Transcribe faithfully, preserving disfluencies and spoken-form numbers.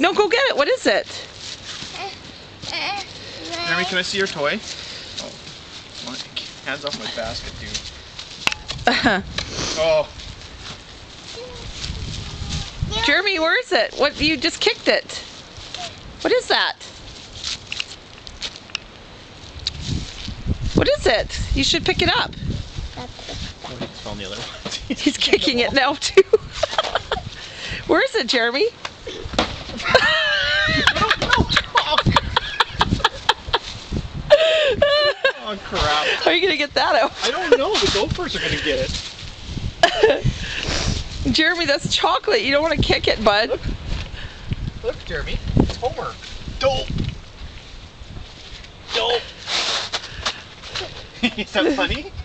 No, go get it. What is it? Jeremy, can I see your toy? Oh, my, hands off my basket, dude. Uh-huh. Oh. Jeremy, where is it? What? You just kicked it. What is that? What is it? You should pick it up. Oh, he's found the other one. He's kicking it now too. Where is it, Jeremy? Oh crap. How are you gonna get that out? I don't know. The gophers are gonna get it. Jeremy, that's chocolate. You don't want to kick it, bud. Look, Look Jeremy. It's homework. Dope. Dope. Is that funny?